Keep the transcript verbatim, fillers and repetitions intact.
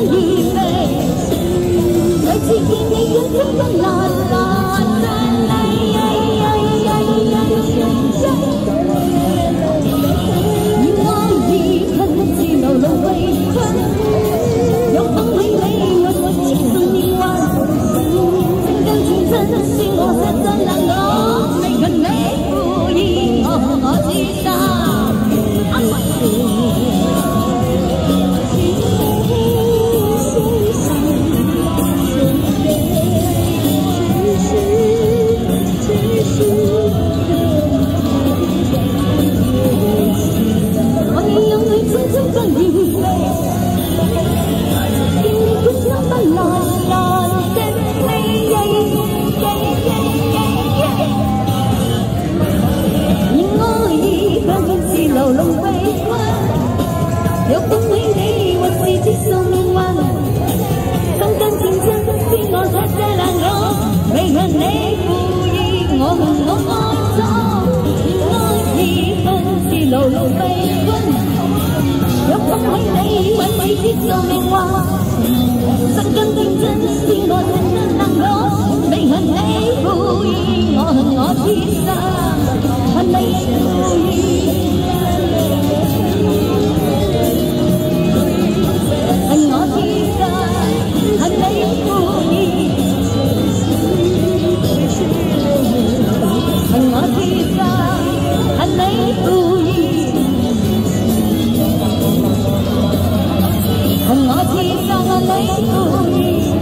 預備，再次見你一天一難難難離。願愛已困自流露為困，有風起你我我情深意幻，情感情真是我實在難講，未近你故意我我知道。流露悲歡，有風起你或是接受命運，心跟情真是我實際難講，未向你故意我們我愛錯，愛已分是流露悲歡，有風起你或是接受命運，心跟情真是我實際難講，未向你故意我恨我痴心，恨你故意。恨我痴心，恨你故意。